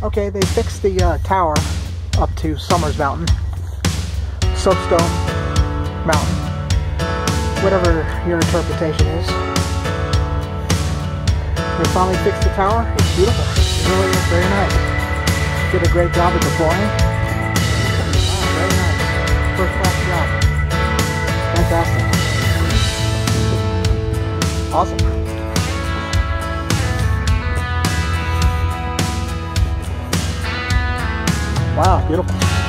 Okay, they fixed the tower up to Summers Mountain, Soapstone Mountain, whatever your interpretation is. They finally fixed the tower. It's beautiful. It really is very nice. Did a great job at deploying. Wow, very nice. First class job. Fantastic. Awesome. Wow, beautiful.